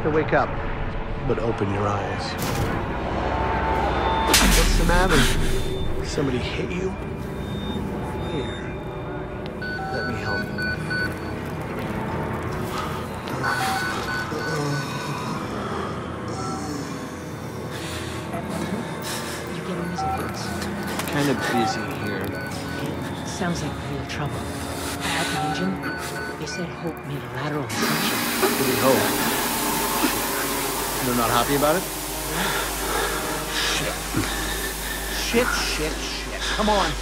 have to wake up. But open your eyes. What's the matter? Somebody hit you? Here. Let me help you. You getting visitors? Kind of busy here. It sounds like real trouble. At the engine, they said Hope made a lateral ascension. What do you hope? They're not happy about it? Shit. Come on.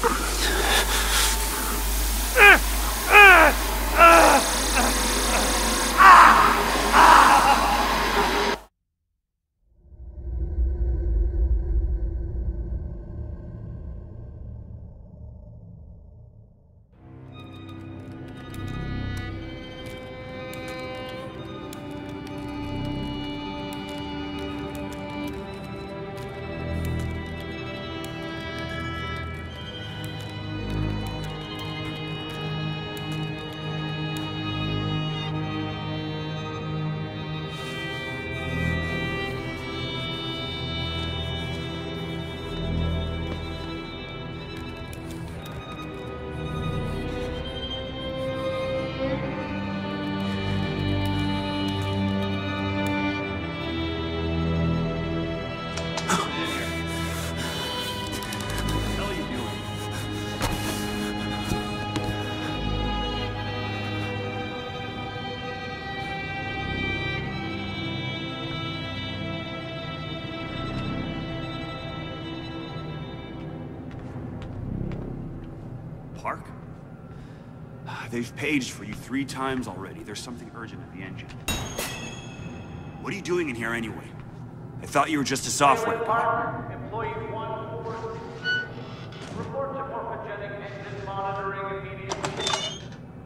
Park? They've paged for you 3 times already. There's something urgent at the engine. What are you doing in here anyway? I thought you were just a software guy. Employee 1-4. Report to morphogenic engine monitoring immediately.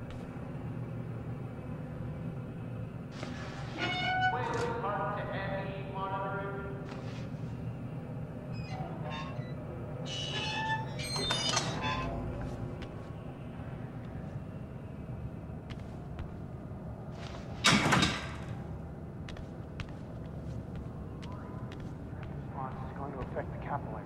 Wayland Park to ME monitoring. It's going to affect the capillary.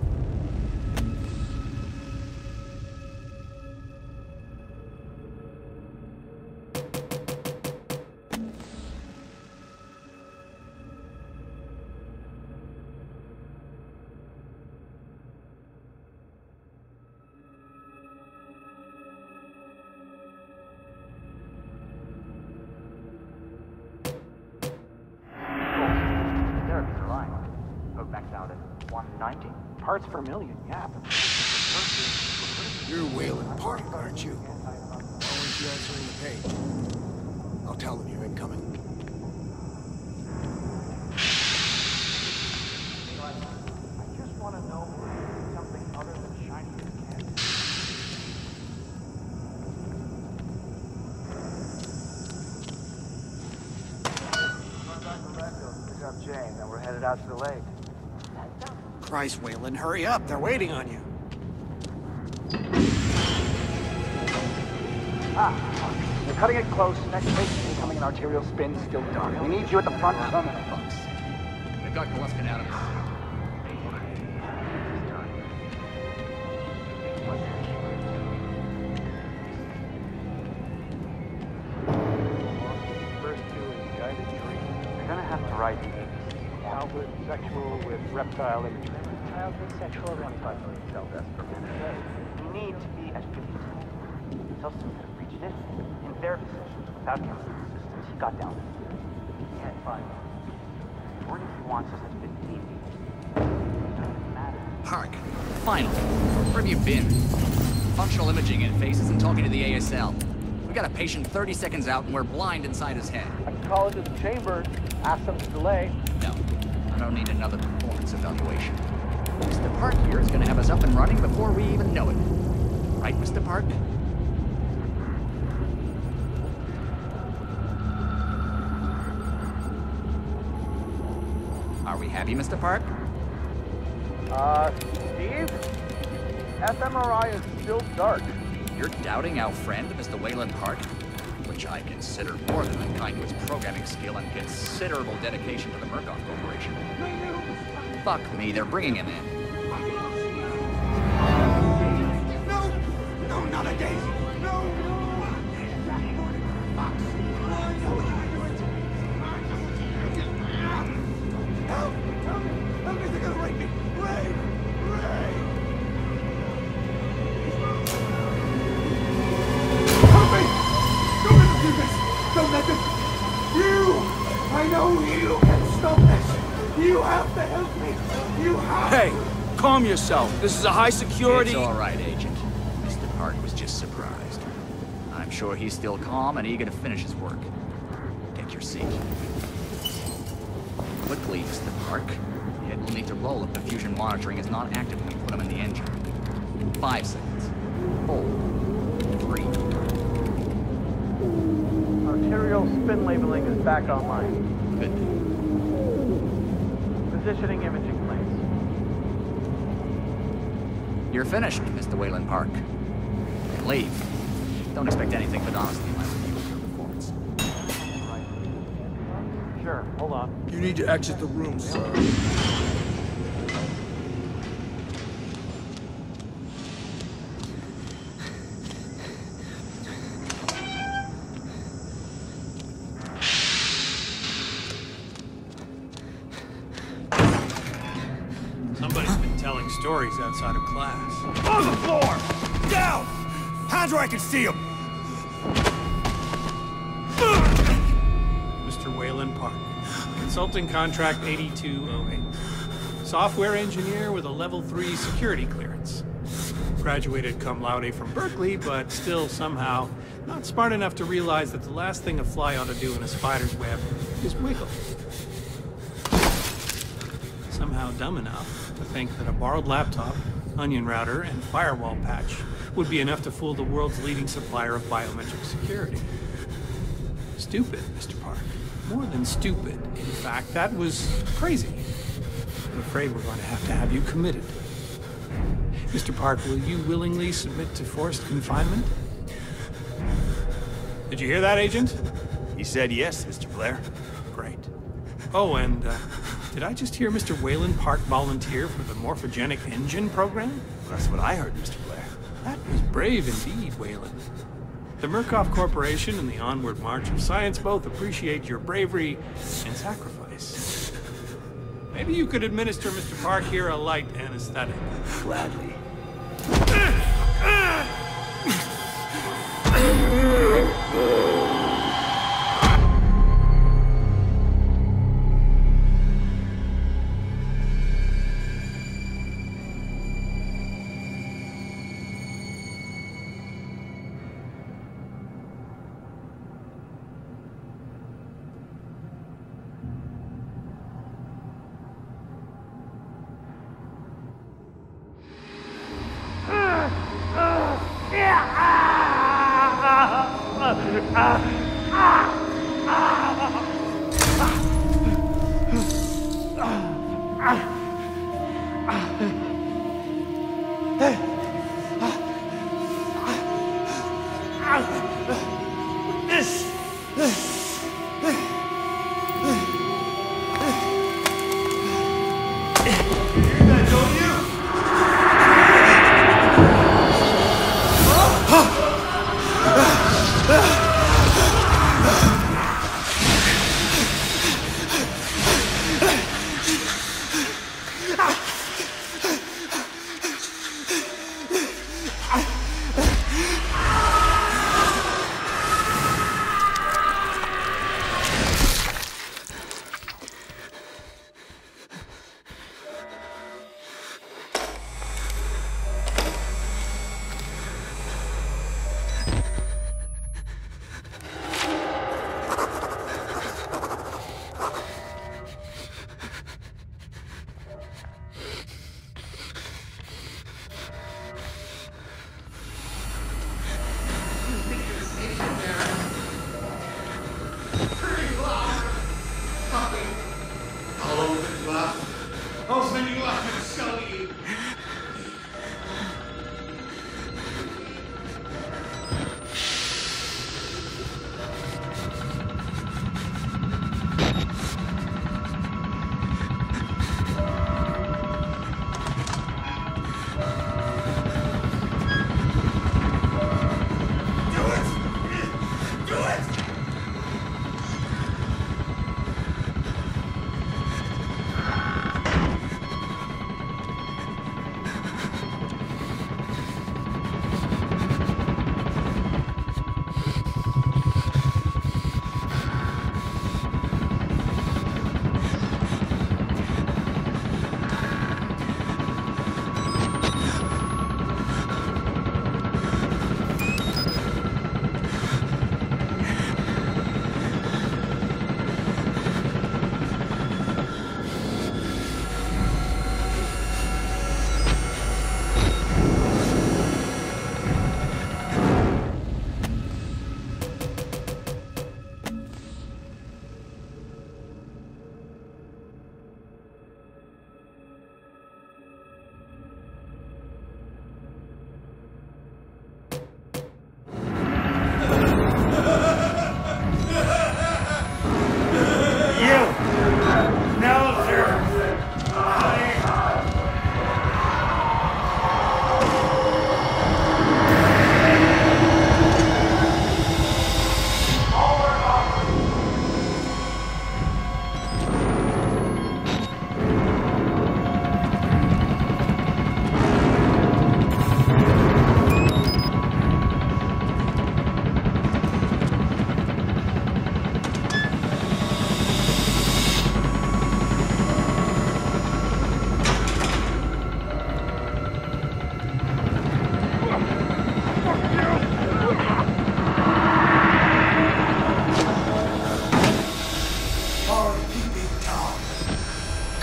Therapies are lying. Hope maxed out at 190. Parts per million, yeah. You're Wayland Park, aren't you? Why weren't you answering the page? I'll tell them you're incoming. I just want to know if we're doing something other than shiny your candy. Run back to Redfield, pick up Jane, then we're headed out to the lake. Christ, Wayland, hurry up. They're waiting on you. We're cutting it close. Next station incoming, an arterial spin, still dark. We need you at the front terminal. They've got Golovkin anatomy. First two is guided dream. You're gonna have to write childhood sexual with reptile imagery. Childhood sexual reptile cell death per minute. You need to be at 50. Tell Sim to reach this in therapy sessions without chemical assistance. He got down there. He had 5. Or if he wants us at 15. Doesn't matter. Park, finally. Where have you been? Functional imaging in faces and talking to the ASL. We got a patient 30 seconds out and we're blind inside his head. I can call into the chamber, ask them to delay. No, I don't need another performance evaluation. Mr. Park here is gonna have us up and running before we even know it. Right, Mr. Park? Are we happy, Mr. Park? Steve? fMRI is still dark. You're doubting our friend, Mr. Wayland Park? We're which I consider more than unkind to its programming skill and considerable dedication to the Murkoff Corporation. Fuck me, they're bringing him in. No, not again. No. Help! Help me, they're gonna rape me. Ray! Help me! Don't let them do this! Don't let them... You! I know you can stop this! You have to help me! You have Hey, calm yourself. This is a high security... It's all right, Agent. Mr. Park was just surprised. I'm sure he's still calm and eager to finish his work. Take your seat. Quickly, Mr. Park. It will need to roll if the fusion monitoring is not active when we put him in the engine. 5 seconds. Hold. 3. Arterial spin labeling is back online. Good. Positioning imaging plates. You're finished, Mr. Wayland Park. You can leave. Don't expect anything but honesty in my review of your performance. Sure, hold on. You need to exit the room, sir. Somebody's been telling stories outside of class. On the floor! Down! Hands where I can see them! Mr. Wayland Park. Consulting contract 8208. Software engineer with a level 3 security clearance. Graduated cum laude from Berkeley, but still somehow not smart enough to realize that the last thing a fly ought to do in a spider's web is wiggle. Somehow dumb enough to think that a borrowed laptop, onion router, and firewall patch would be enough to fool the world's leading supplier of biometric security. Stupid, Mr. Park. More than stupid. In fact, that was crazy. I'm afraid we're going to have you committed. Mr. Park, will you willingly submit to forced confinement? Did you hear that, Agent? He said yes, Mr. Blair. Great. Oh, and did I just hear Mr. Wayland Park volunteer for the Morphogenic Engine program? That's what I heard, Mr. Blair. That was brave indeed, Wayland. The Murkoff Corporation and the Onward March of Science both appreciate your bravery and sacrifice. Maybe you could administer Mr. Park here a light anesthetic. Gladly.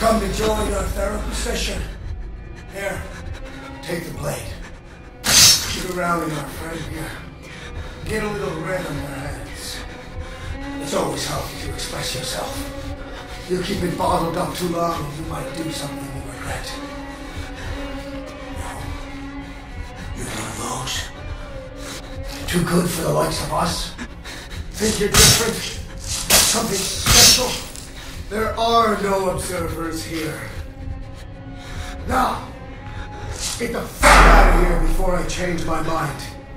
come to join our therapy session? Here, take the blade. Keep it rounding our friend here. Get a little red on your hands. It's always healthy to express yourself. You keep it bottled up too long and you might do something you regret. No. You're one of those. Too good for the likes of us. Think you're different? Something special? There are no observers here. Now, get the fuck out of here before I change my mind.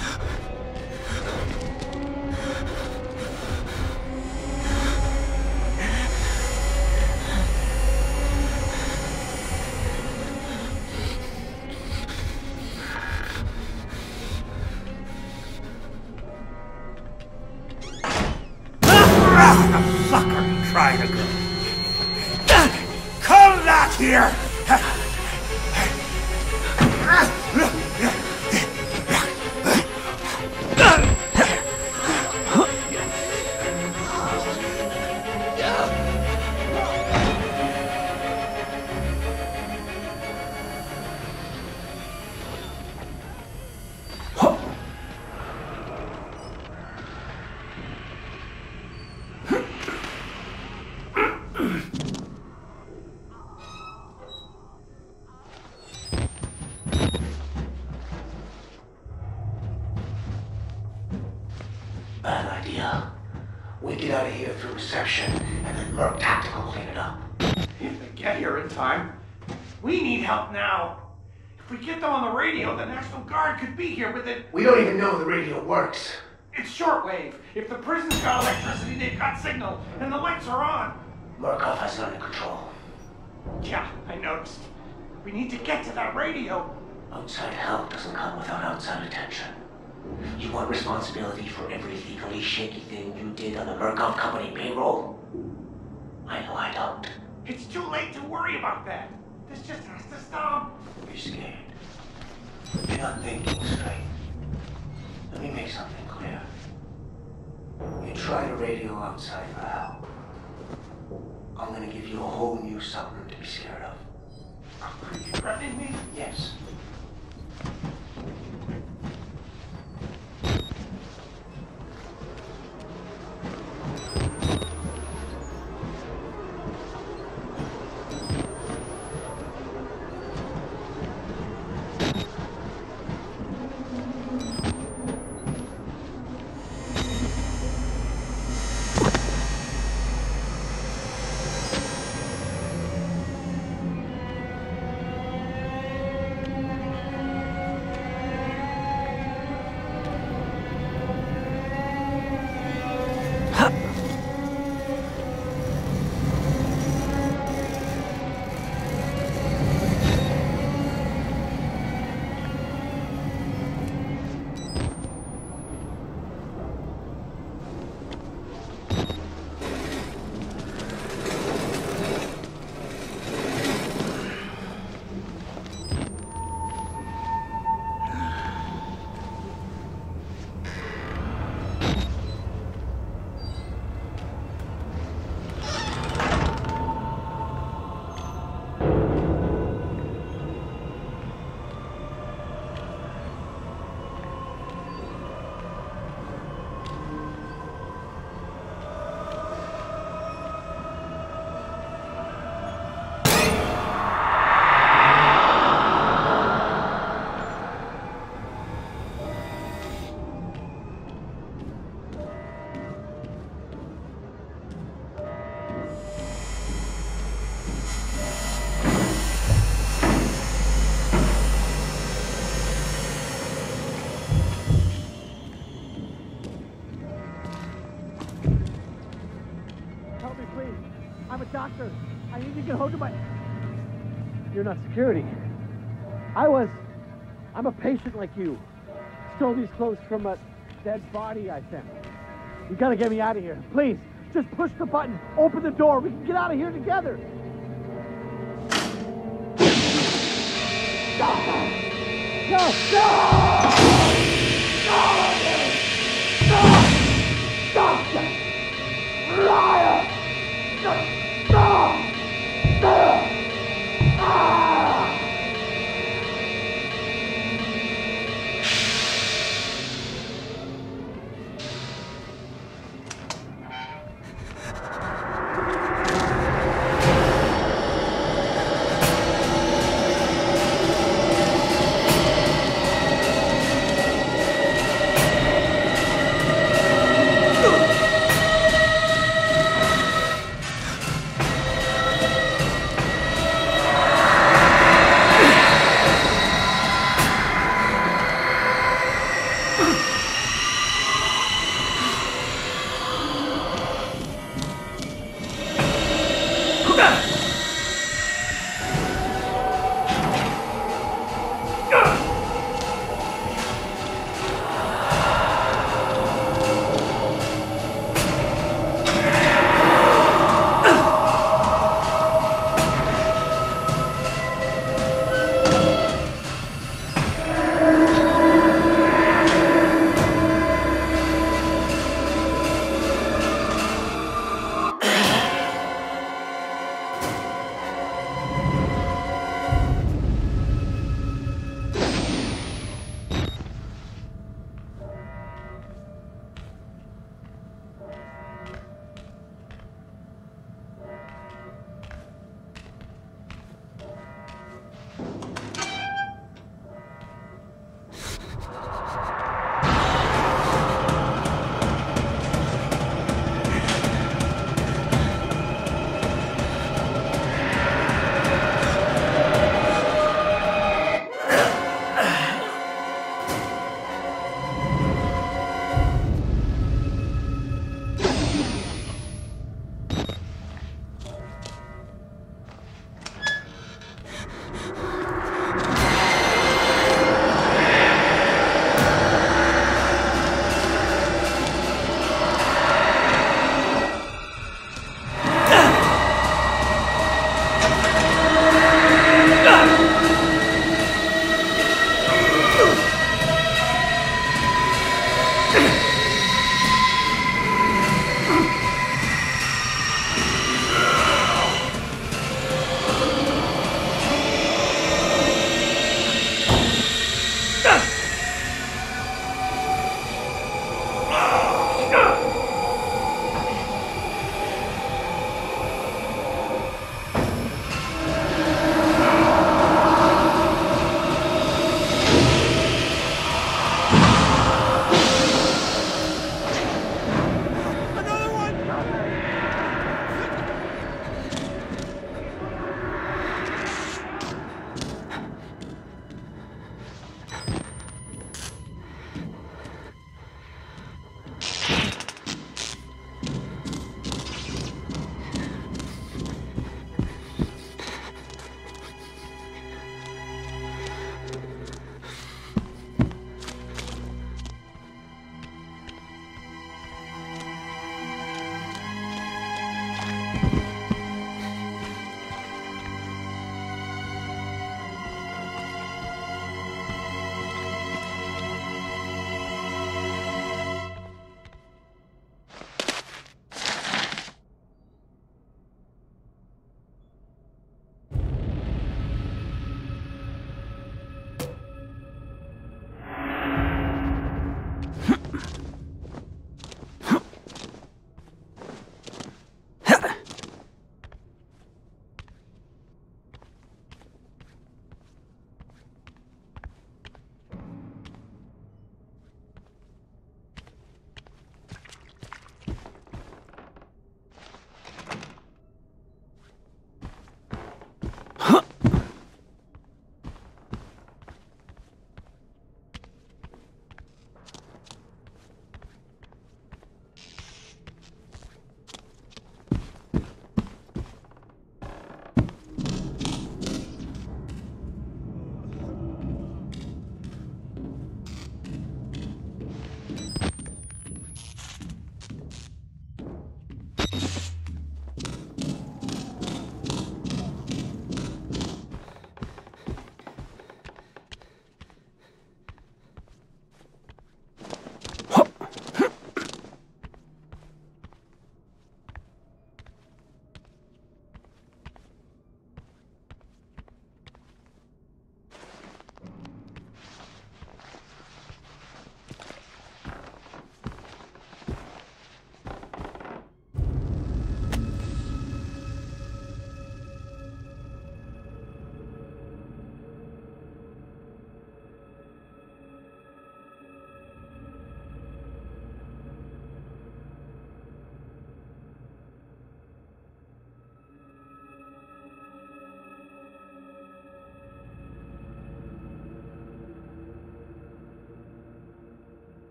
Fucker, try to go. Come back here! Bad idea. We get out of here through reception, and then Merc Tactical will clean it up. If they get here in time. We need help now. If we get them on the radio, the National Guard could be here with it. We don't even know the radio works. It's shortwave. If the prison's got electricity, they've got signal, and the lights are on. Murkoff has it under control. Yeah, I noticed. We need to get to that radio. Outside help doesn't come without outside attention. You want responsibility for every legally shaky thing you did on the Murkoff Company payroll? I know I don't. It's too late to worry about that. This just has to stop. You're scared. You're not thinking straight. Let me make something clear. You try to radio outside for help. I'm gonna give you a whole new something to be scared of. Are you threatening me? Yes. I'm a doctor. I need to get hold of my... You're not security. I'm a patient like you. Stole these clothes from a dead body I found. You gotta get me out of here. Please, just push the button. Open the door. We can get out of here together. No! Stop! Liar! Stop!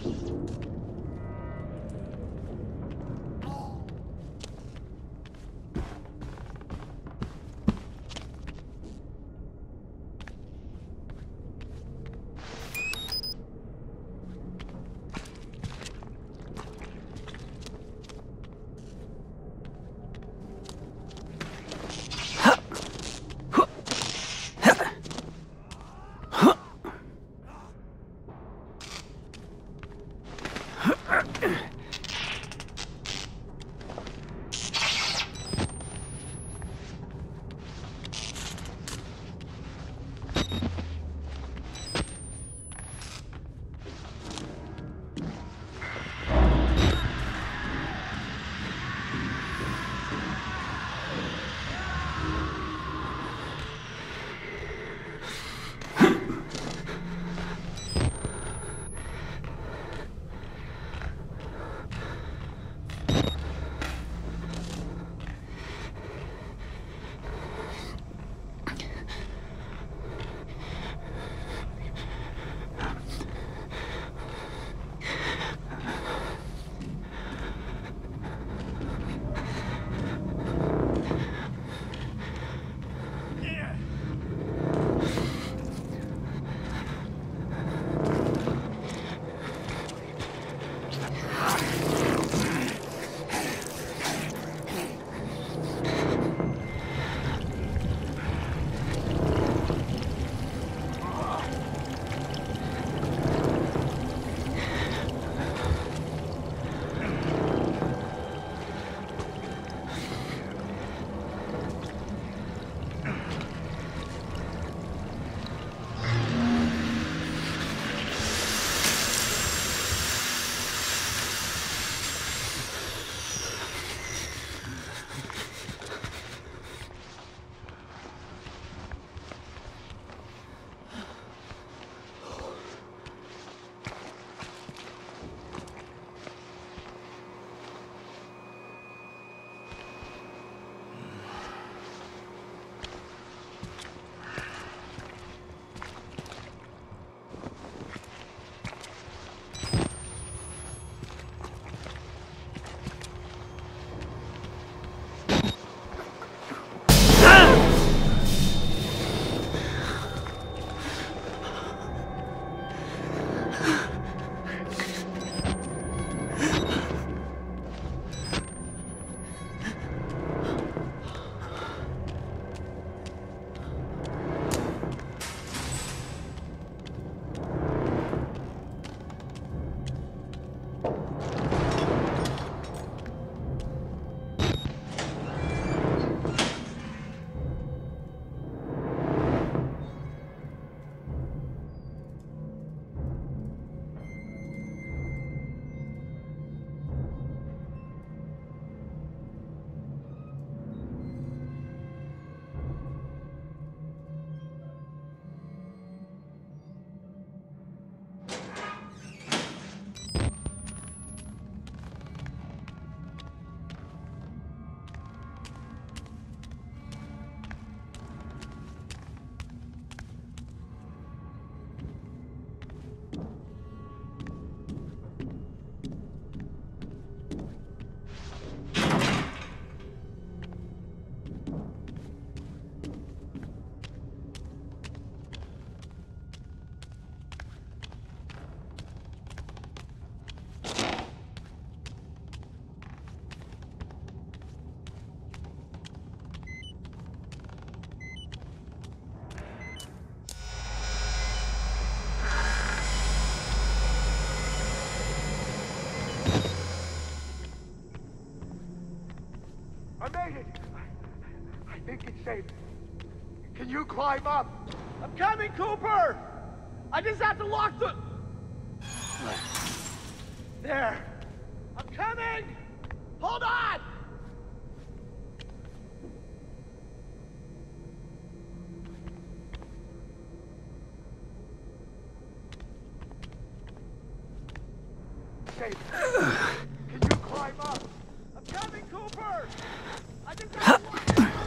I made it. I think it's safe. Can you climb up? I'm coming, Cooper! I just have to lock the... There. I'm coming! Hold on! Safe. Can you climb up? I'm coming, Cooper! I just have to lock the...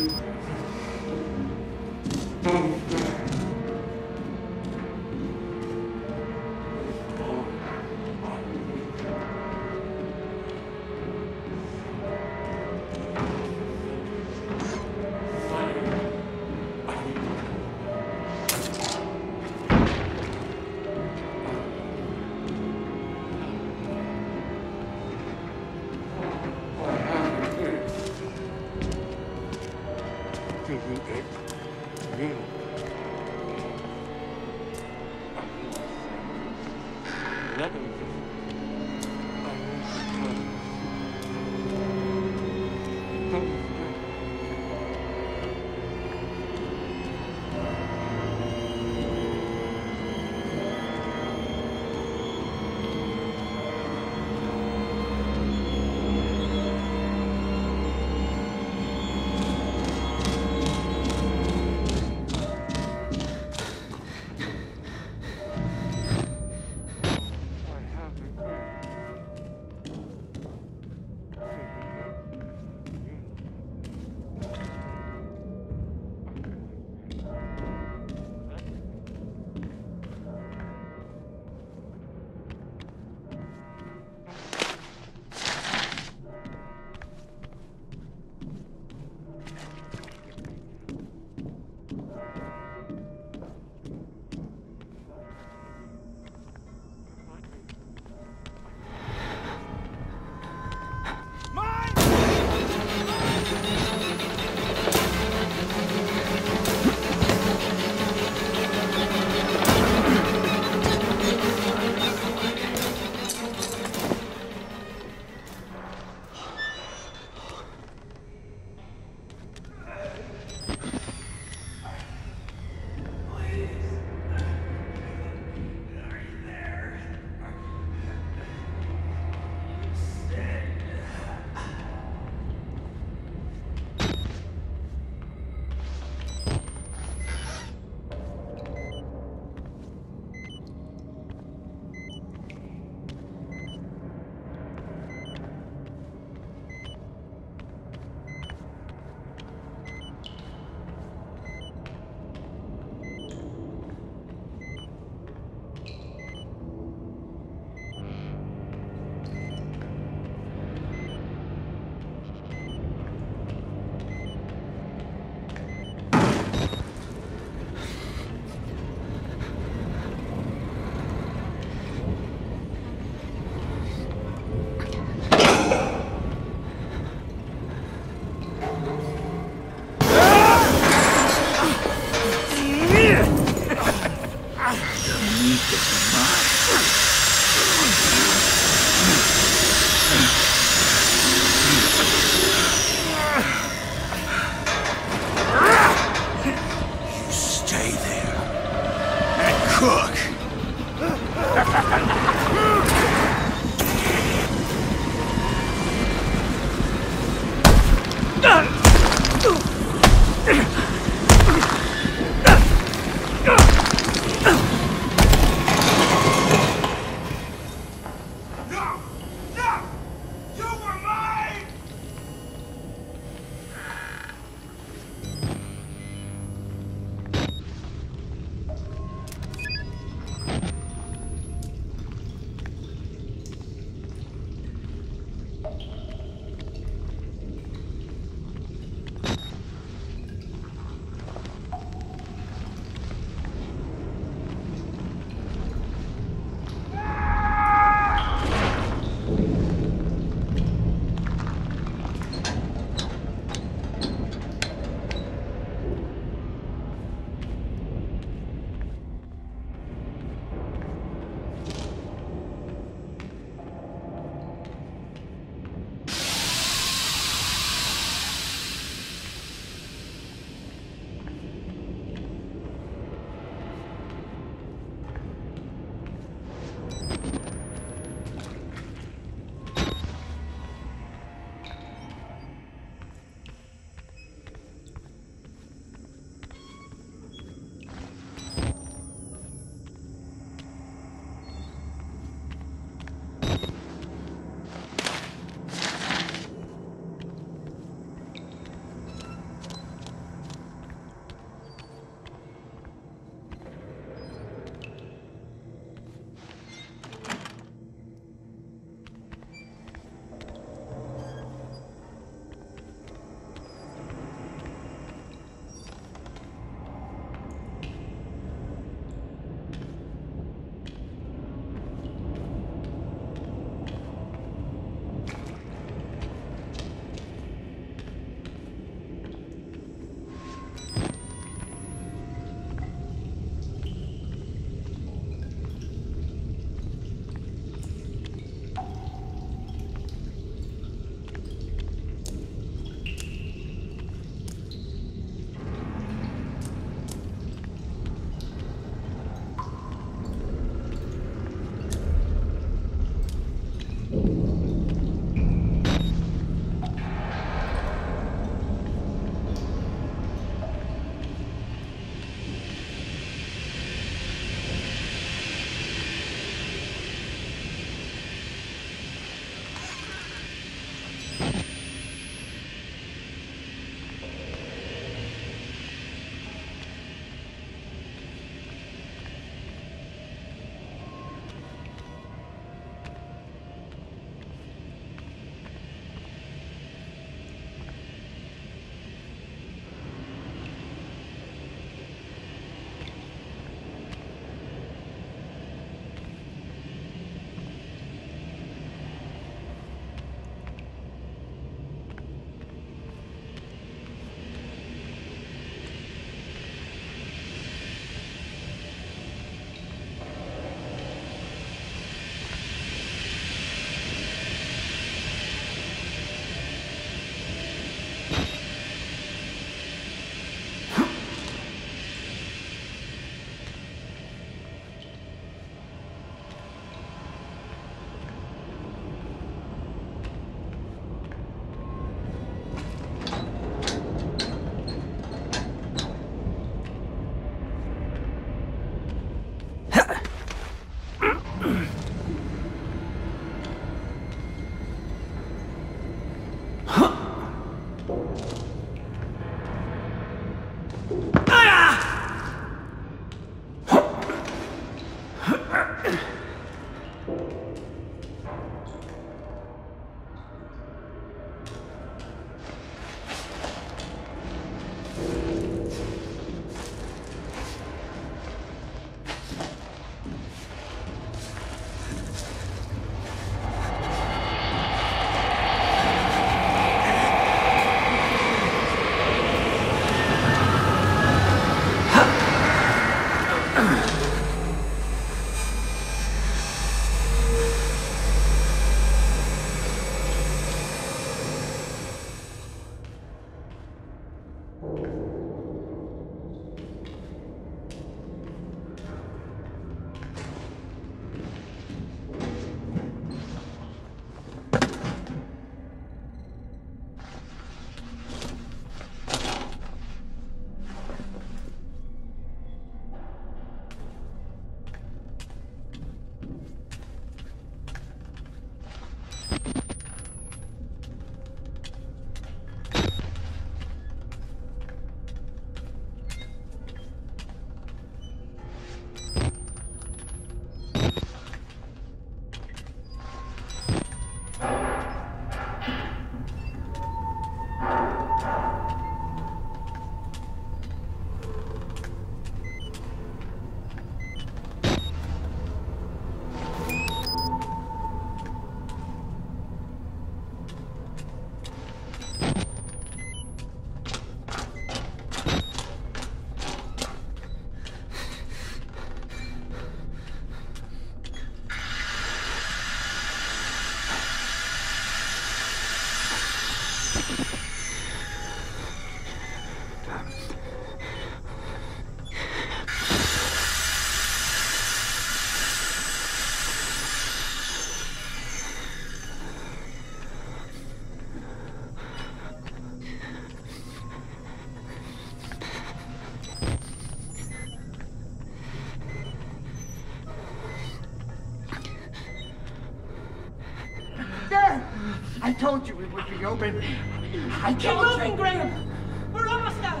I told you it would be open. I Keep moving, Graham! We're almost out!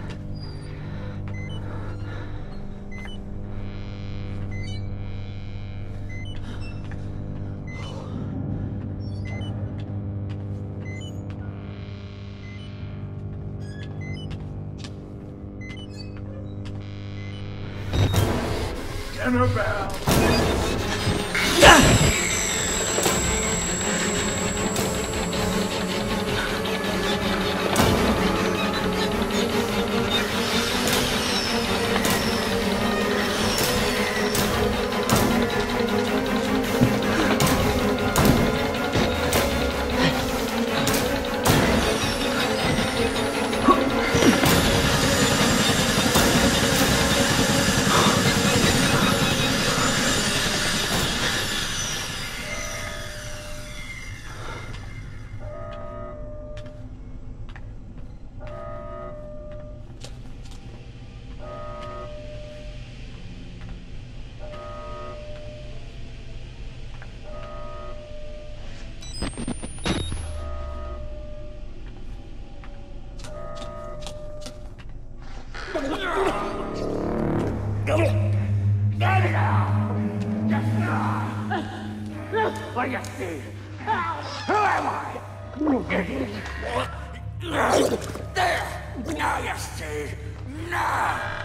Annabelle! What do you see? Who am I? There! Now you see! Now!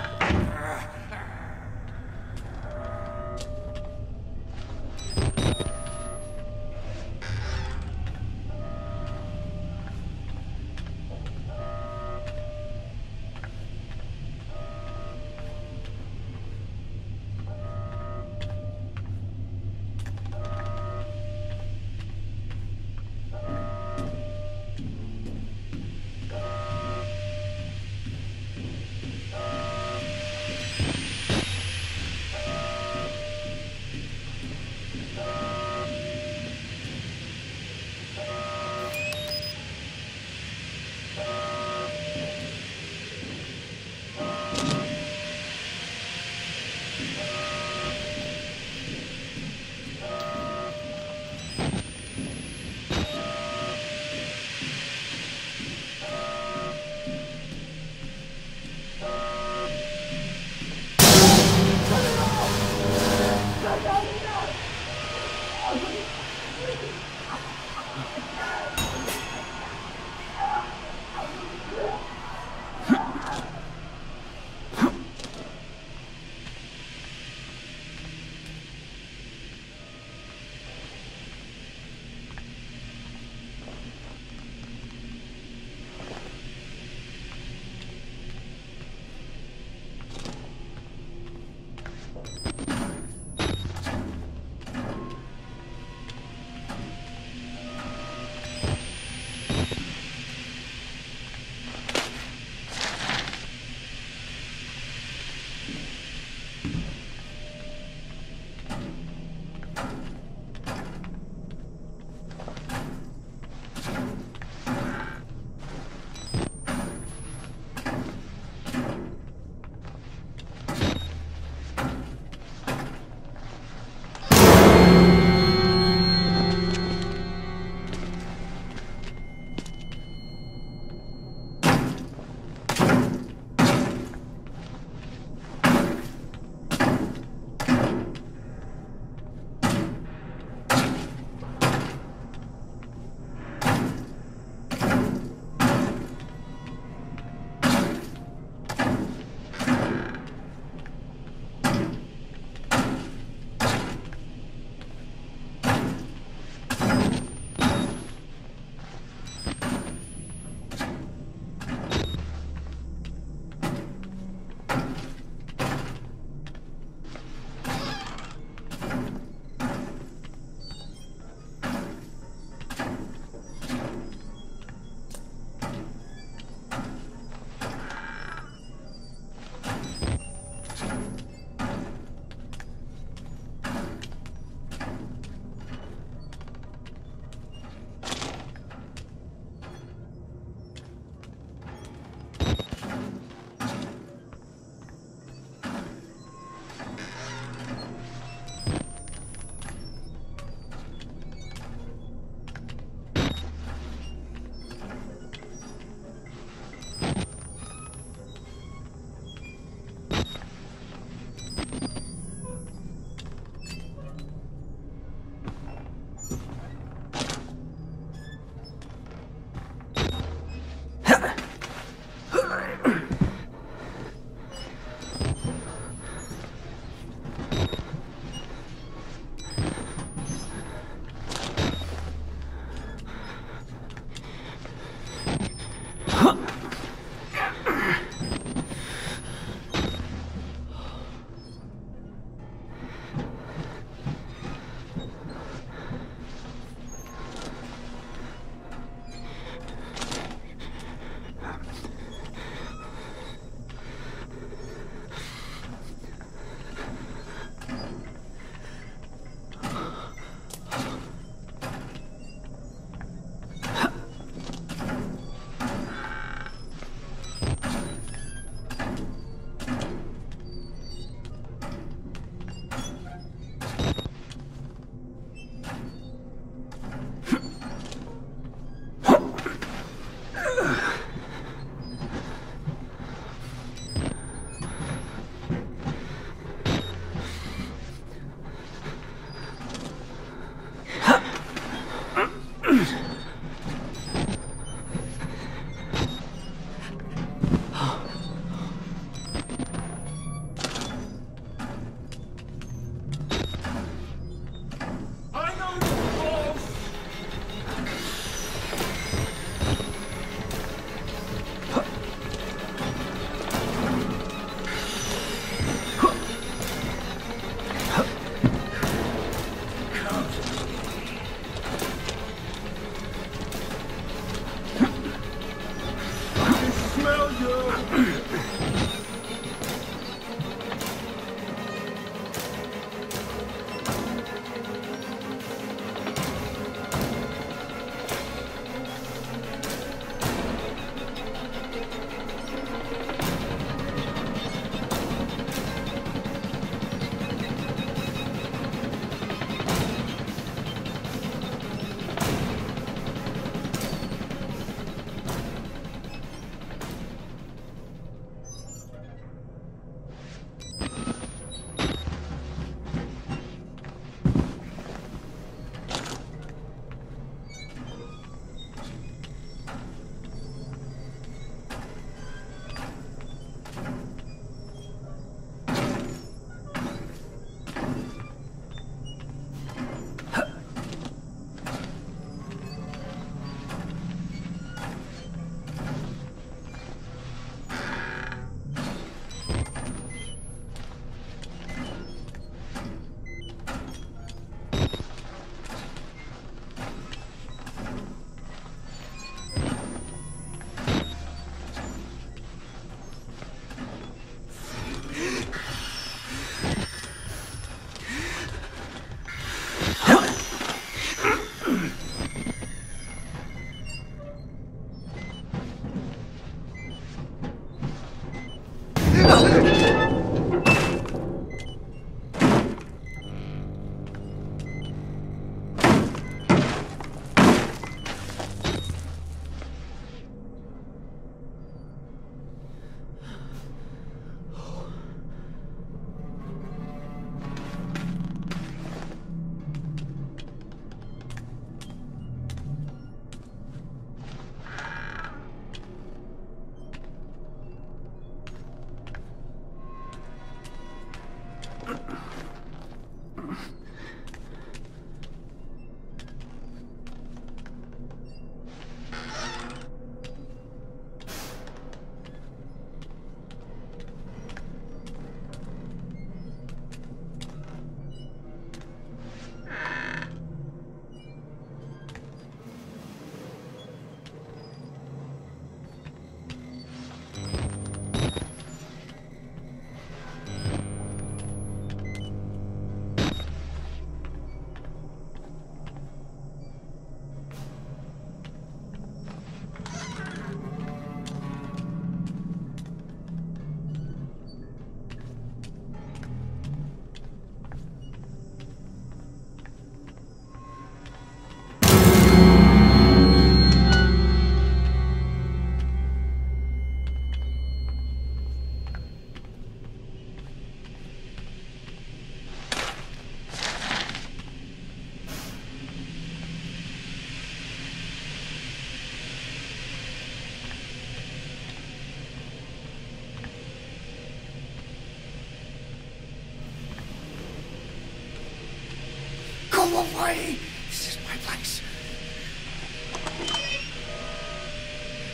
away! This is my place. You gotta get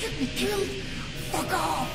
get me killed. Fuck off.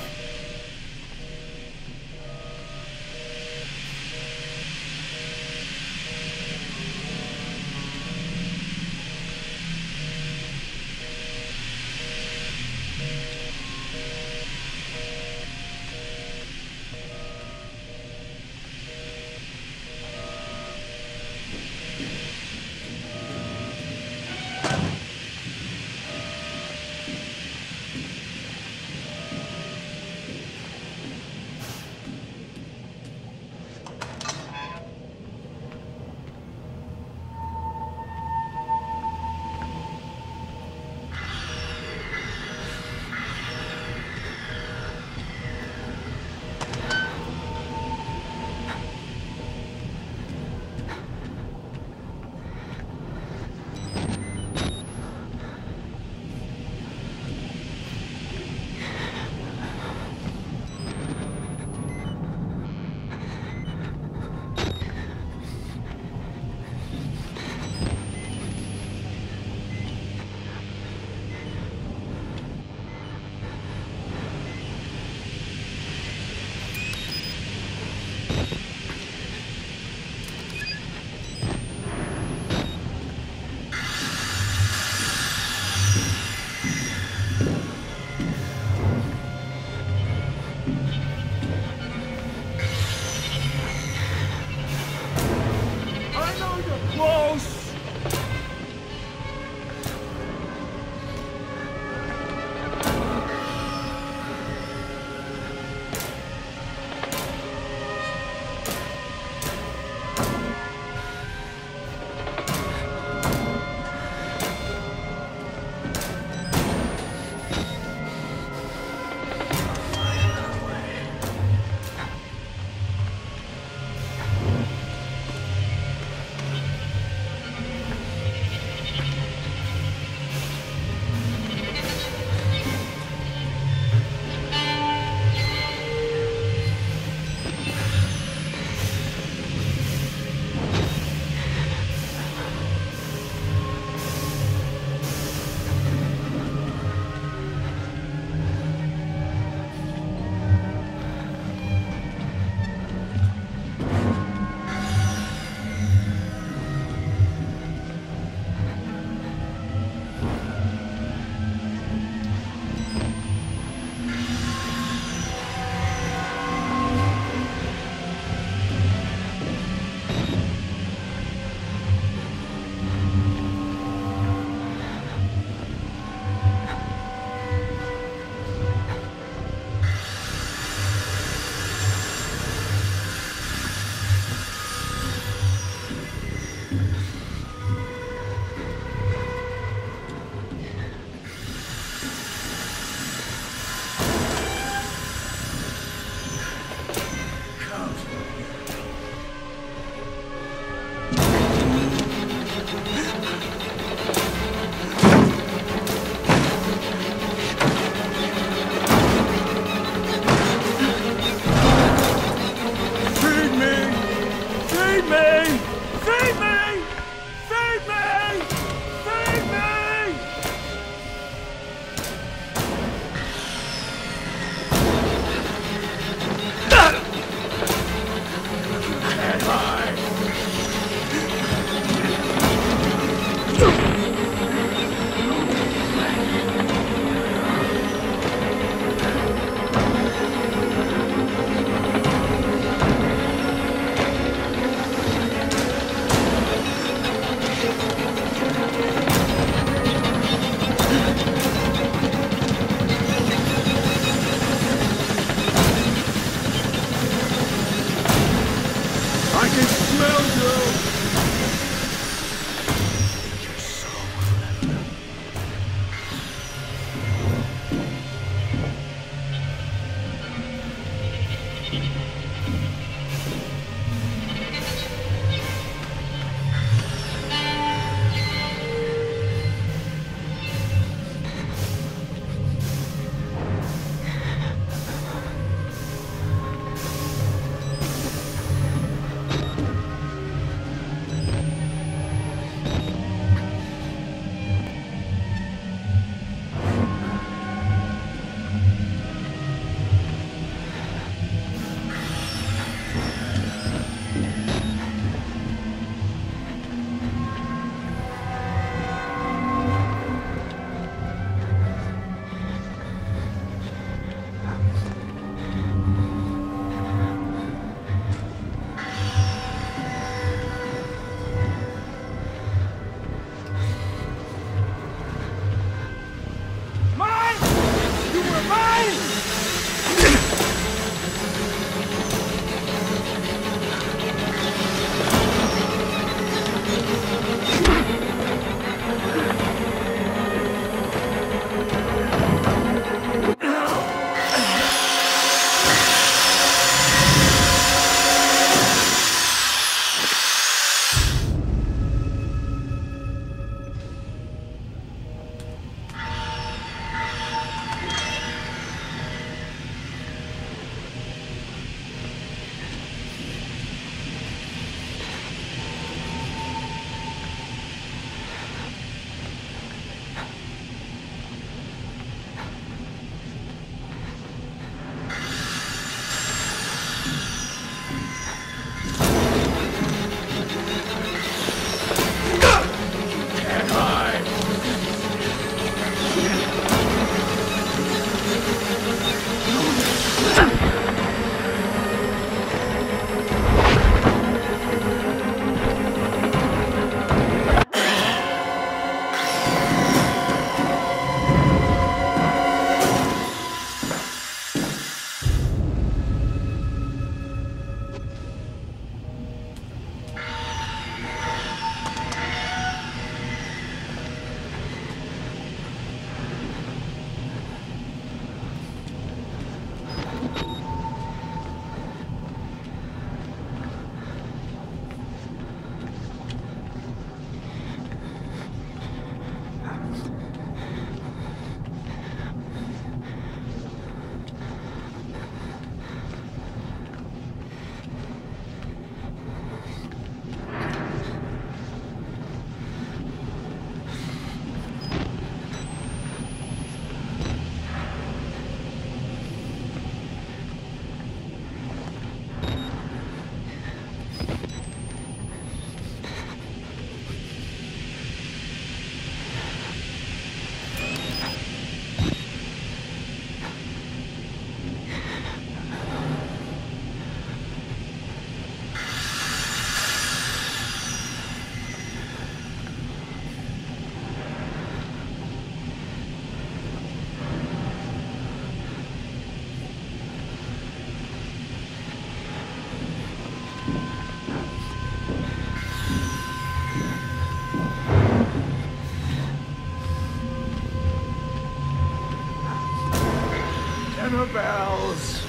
Annabelles.